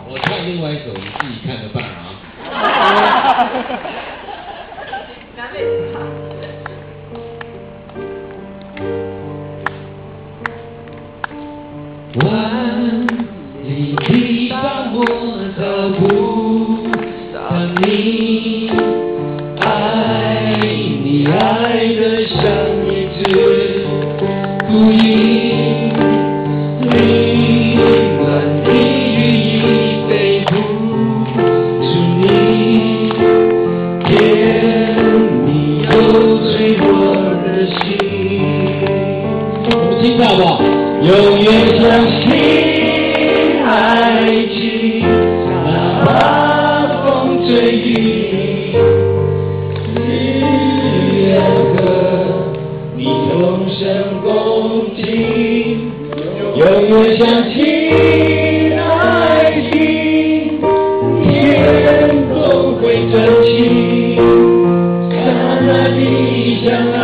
我唱另外一首，你自己看着办啊。 南北不唱。 万里地方我都不让你爱你爱得像一只孤鹰，凌乱的羽翼飞不出你，甜蜜又脆弱的心。我们听到好不好？永远相信爱情，哪怕风吹雨淋，两个你同声共进。永远相信爱情，天空会转晴，刹那地相爱。